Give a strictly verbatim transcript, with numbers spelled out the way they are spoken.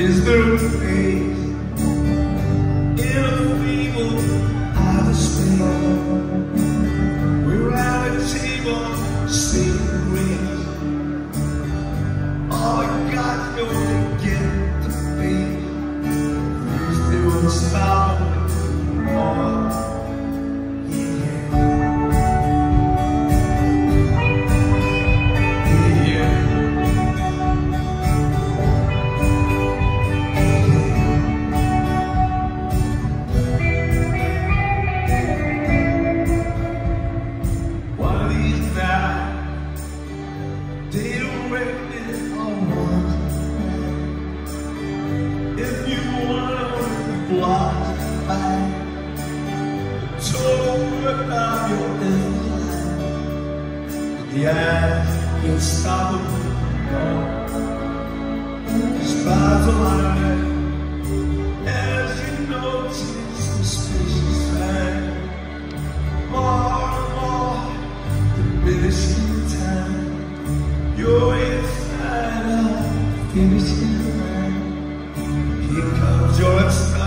Is there a place in a feeble outer space we're at a table singing grace? All I got to get the faith is there a sound more. If you wanna fly by, talk about your deadline. Yeah, you'll stop it. Spies alive as you notice the suspicious sign. More and more diminishing time. You're inside out, finishing line. Here comes your